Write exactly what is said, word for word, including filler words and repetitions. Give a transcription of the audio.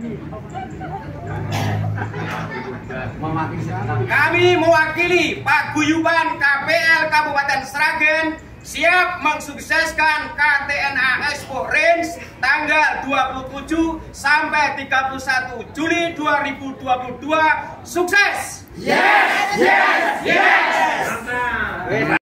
Kami mewakili Paguyuban K P L Kabupaten Sragen siap mensukseskan K T N A Expo Range tanggal dua puluh tujuh sampai tiga puluh satu Juli dua ribu dua puluh dua. Sukses! Yes, yes, yes.